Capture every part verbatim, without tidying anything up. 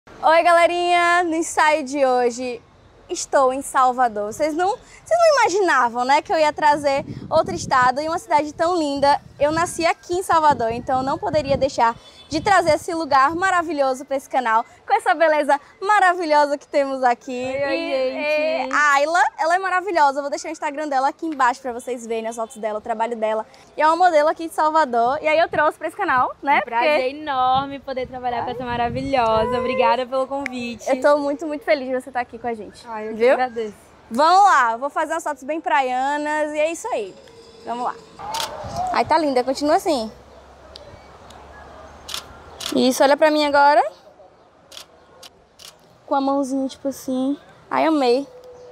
Oi, galerinha! No ensaio de hoje estou em Salvador. Vocês não, vocês não imaginavam, né, que eu ia trazer outro estado e uma cidade tão linda. Eu nasci aqui em Salvador, então eu não poderia deixar de trazer esse lugar maravilhoso para esse canal, com essa beleza maravilhosa que temos aqui. Oi, oi, e, gente! E a Ayla, ela é maravilhosa. Eu vou deixar o Instagram dela aqui embaixo para vocês verem as fotos dela, o trabalho dela. E é uma modelo aqui de Salvador. E aí eu trouxe para esse canal, né? Um prazer Porque enorme poder trabalhar Ai. com essa maravilhosa. Obrigada pelo convite. Eu tô muito, muito feliz de você estar aqui com a gente. Ai, eu viu? que agradeço. Vamos lá, vou fazer umas fotos bem praianas e é isso aí. Vamos lá. Ai, tá linda, continua assim. Isso, olha pra mim agora. Com a mãozinha, tipo assim. Ai, amei.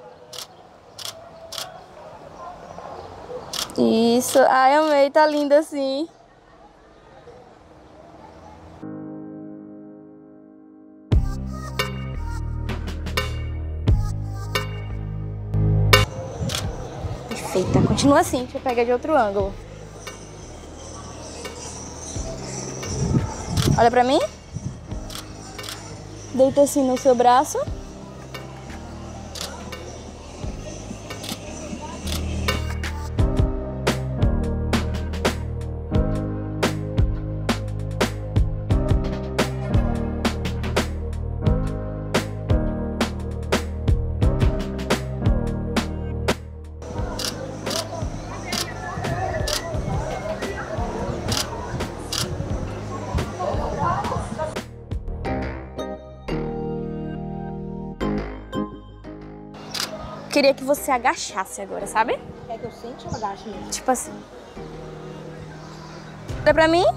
Isso, ai, amei, tá linda assim. Perfeita, continua assim, deixa eu pegar de outro ângulo. Olha pra mim. Deita assim no seu braço. Queria que você agachasse agora, sabe? Quer que eu sente ou agache mesmo? Tipo assim. Olha pra mim.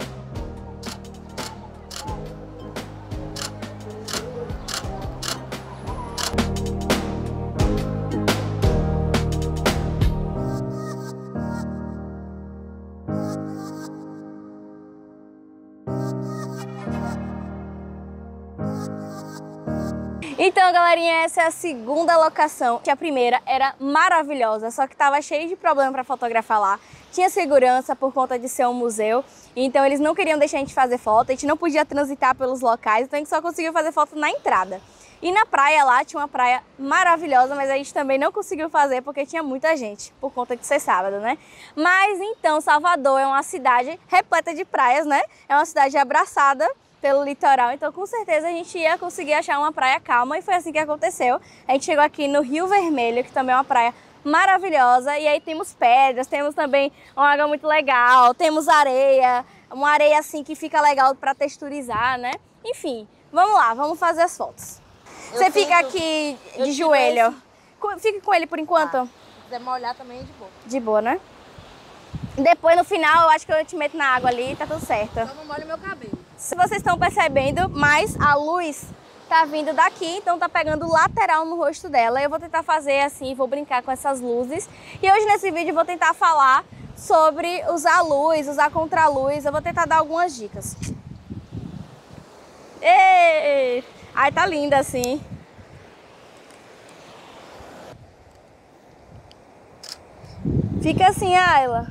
Então, galerinha, essa é a segunda locação. A primeira era maravilhosa, só que tava cheio de problema para fotografar lá. Tinha segurança por conta de ser um museu, então eles não queriam deixar a gente fazer foto, a gente não podia transitar pelos locais, então a gente só conseguiu fazer foto na entrada. E na praia lá, tinha uma praia maravilhosa, mas a gente também não conseguiu fazer porque tinha muita gente, por conta de ser sábado, né? Mas então, Salvador é uma cidade repleta de praias, né? É uma cidade abraçada pelo litoral, então com certeza a gente ia conseguir achar uma praia calma e foi assim que aconteceu. A gente chegou aqui no Rio Vermelho, que também é uma praia maravilhosa, e aí temos pedras, temos também uma água muito legal, temos areia, uma areia assim que fica legal para texturizar, né? Enfim, vamos lá, vamos fazer as fotos. Eu Você fica tento, aqui de joelho, esse... fique com ele por enquanto. Ah, se quiser molhar também é de boa. De boa, né? Depois no final eu acho que eu te meto na água ali e tá tudo certo. Só não molha o meu cabelo. Se vocês estão percebendo, mas a luz tá vindo daqui, então tá pegando lateral no rosto dela. Eu vou tentar fazer assim, vou brincar com essas luzes. E hoje nesse vídeo eu vou tentar falar sobre usar luz, usar contraluz. Eu vou tentar dar algumas dicas. Ei! Ai, tá linda assim. Fica assim, Ayla.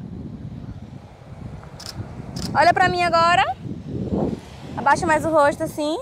Olha pra mim agora. Abaixa mais o rosto assim.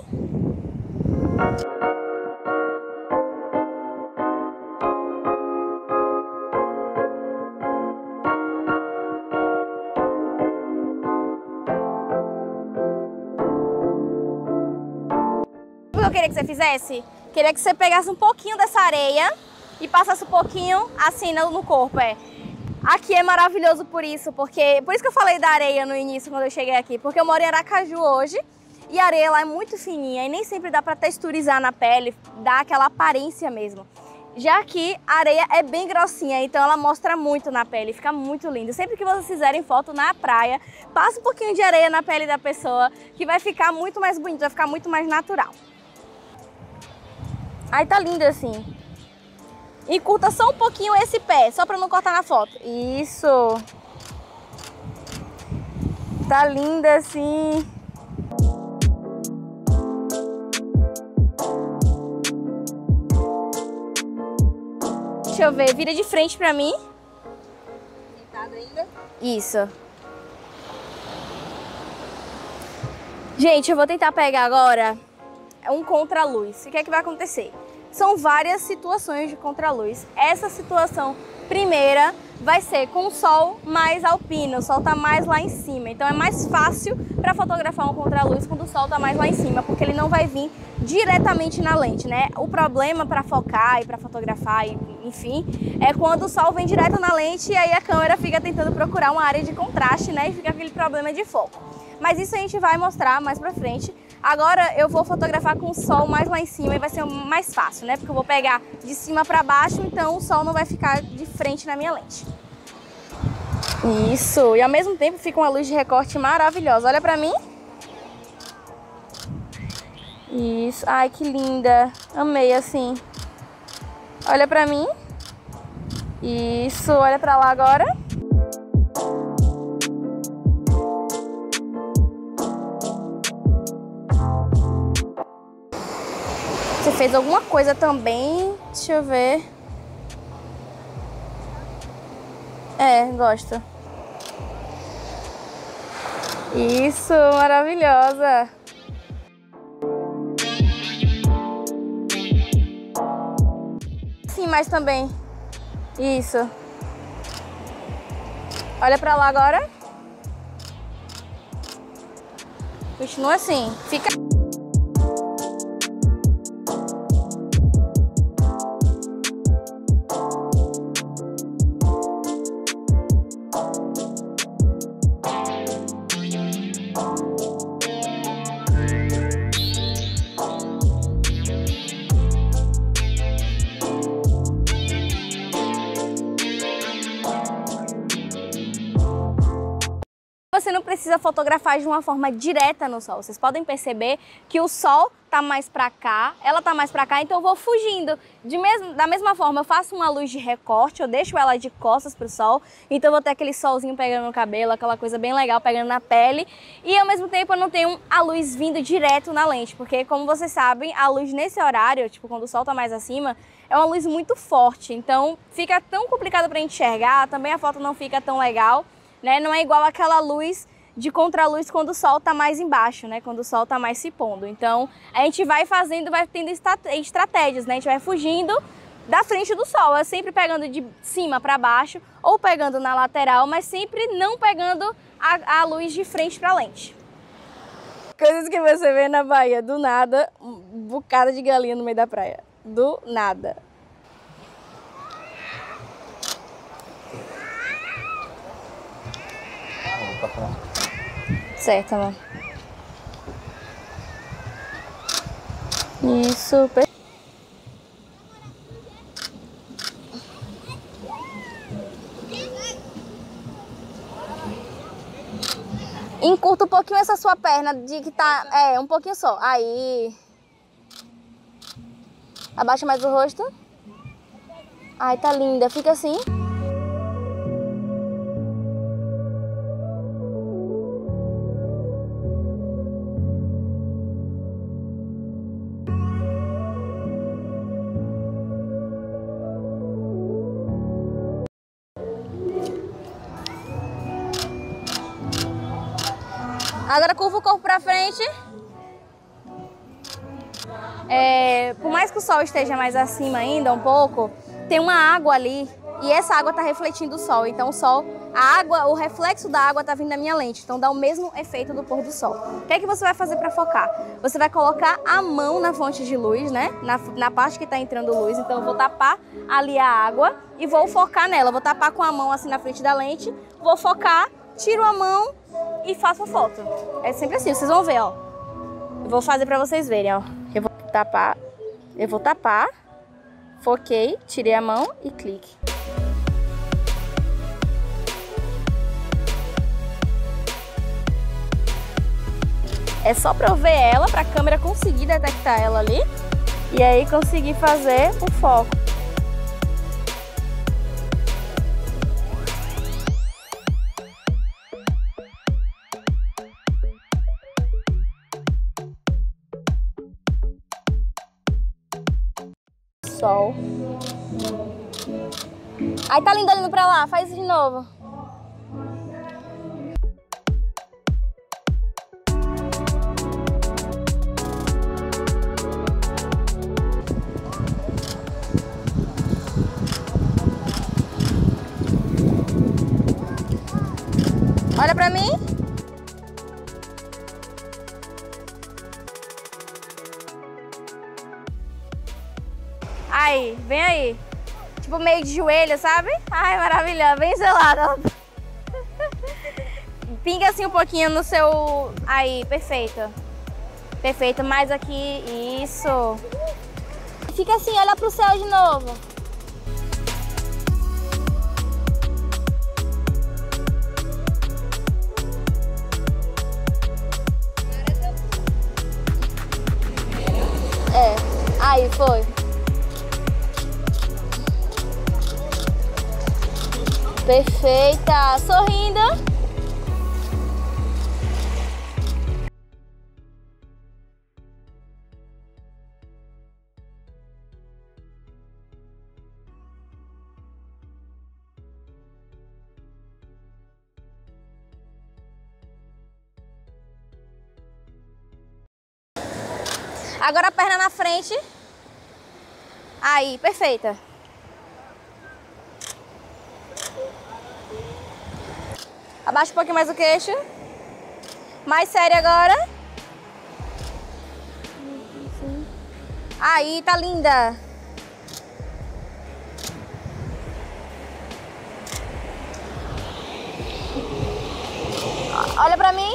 O que eu queria que você fizesse? Queria que você pegasse um pouquinho dessa areia e passasse um pouquinho assim no corpo, é. Aqui é maravilhoso por isso, porque por isso que eu falei da areia no início quando eu cheguei aqui, porque eu moro em Aracaju hoje. E a areia lá é muito fininha e nem sempre dá para texturizar na pele, dá aquela aparência mesmo. Já aqui a areia é bem grossinha, então ela mostra muito na pele, fica muito lindo. Sempre que vocês fizerem foto na praia, passa um pouquinho de areia na pele da pessoa, que vai ficar muito mais bonito, vai ficar muito mais natural. Aí tá lindo assim. E curta só um pouquinho esse pé, só para não cortar na foto. Isso. Tá linda assim. Deixa eu ver, vira de frente pra mim. Sentado ainda? Isso. Gente, eu vou tentar pegar agora um contraluz. O que é que vai acontecer? São várias situações de contraluz. Essa situação primeira vai ser com o sol mais alpino, o sol está mais lá em cima. Então é mais fácil para fotografar um contraluz quando o sol está mais lá em cima, porque ele não vai vir diretamente na lente, né? O problema para focar e para fotografar, enfim, é quando o sol vem direto na lente e aí a câmera fica tentando procurar uma área de contraste, né? E fica aquele problema de foco. Mas isso a gente vai mostrar mais pra frente. Agora eu vou fotografar com o sol mais lá em cima e vai ser mais fácil, né? Porque eu vou pegar de cima para baixo, então o sol não vai ficar de frente na minha lente. Isso, e ao mesmo tempo fica uma luz de recorte maravilhosa. Olha pra mim. Isso, ai que linda. Amei assim. Olha pra mim. Isso, olha pra lá agora. Você fez alguma coisa também? Deixa eu ver. É, gosto. Isso, maravilhosa. Sim, mais também. Isso. Olha pra lá agora. Continua assim. Fica... Você não precisa fotografar de uma forma direta no sol. Vocês podem perceber que o sol tá mais pra cá, ela tá mais pra cá, então eu vou fugindo. De mesmo, da mesma forma, eu faço uma luz de recorte, eu deixo ela de costas pro sol, então eu vou ter aquele solzinho pegando no cabelo, aquela coisa bem legal pegando na pele. E ao mesmo tempo eu não tenho a luz vindo direto na lente, porque como vocês sabem, a luz nesse horário, tipo quando o sol tá mais acima, é uma luz muito forte, então fica tão complicado pra enxergar, também a foto não fica tão legal. Né? Não é igual aquela luz de contraluz quando o sol está mais embaixo, né? Quando o sol está mais se pondo. Então, a gente vai fazendo, vai tendo estratégias, né? A gente vai fugindo da frente do sol, é sempre pegando de cima para baixo ou pegando na lateral, mas sempre não pegando a, a luz de frente para a lente. Coisas que você vê na Bahia, do nada, um bocado de galinha no meio da praia. Do nada. Certo, amor. Isso. Encurta um pouquinho essa sua perna de que tá... É, um pouquinho só. Aí. Abaixa mais o rosto. Ai, tá linda. Fica assim. Agora curva o corpo pra frente. É, por mais que o sol esteja mais acima ainda um pouco, tem uma água ali e essa água tá refletindo o sol. Então o sol, a água, o reflexo da água tá vindo na minha lente. Então dá o mesmo efeito do pôr do sol. O que é que você vai fazer pra focar? Você vai colocar a mão na fonte de luz, né? Na, na parte que tá entrando luz. Então eu vou tapar ali a água e vou focar nela. Vou tapar com a mão assim na frente da lente, vou focar, tiro a mão e faço a foto. É sempre assim, vocês vão ver, ó. Eu vou fazer pra vocês verem, ó. Eu vou tapar, eu vou tapar, foquei, tirei a mão e clique. É só pra eu ver ela, pra câmera conseguir detectar ela ali e aí conseguir fazer o foco. Sol. Aí tá lindo olhando pra lá, faz isso de novo. pra mim. Aí, vem aí. Tipo meio de joelho, sabe? Ai, maravilhosa, bem gelada. Pinga assim um pouquinho no seu... Aí, perfeito. Perfeito, mais aqui, isso. Fica assim, olha pro céu de novo. É, aí foi. Perfeita, sorrindo. Agora a perna na frente. Aí, perfeita. Abaixa um pouquinho mais o queixo. Mais sério agora. Aí, tá linda. Olha pra mim.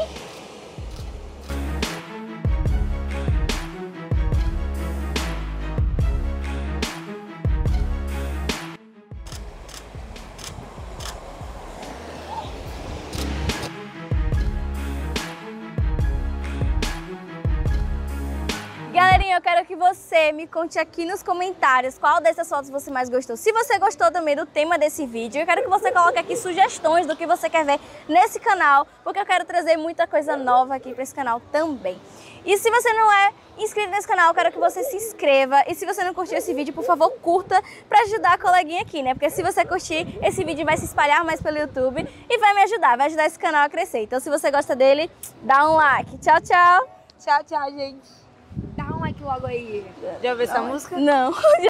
Galerinha, eu quero que você me conte aqui nos comentários qual dessas fotos você mais gostou. Se você gostou também do tema desse vídeo, eu quero que você coloque aqui sugestões do que você quer ver nesse canal, porque eu quero trazer muita coisa nova aqui para esse canal também. E se você não é inscrito nesse canal, eu quero que você se inscreva. E se você não curtiu esse vídeo, por favor, curta para ajudar a coleguinha aqui, né? Porque se você curtir, esse vídeo vai se espalhar mais pelo YouTube e vai me ajudar, vai ajudar esse canal a crescer. Então, se você gosta dele, dá um like. Tchau, tchau! Tchau, tchau, gente. Dá um like logo aí. Já ouviu essa música? Não.